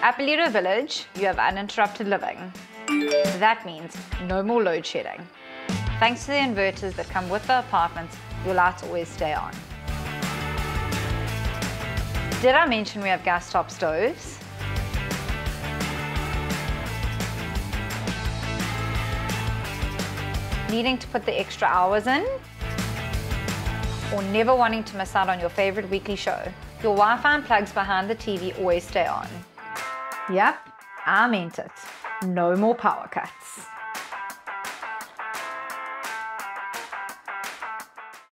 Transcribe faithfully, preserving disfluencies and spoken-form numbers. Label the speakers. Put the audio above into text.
Speaker 1: At Ballito Village, you have uninterrupted living. That means no more load shedding. Thanks to the inverters that come with the apartments, your lights always stay on. Did I mention we have gas top stoves? Needing to put the extra hours in? Or never wanting to miss out on your favorite weekly show? Your Wi-Fi and plugs behind the T V always stay on. Yep, I meant it. No more power cuts.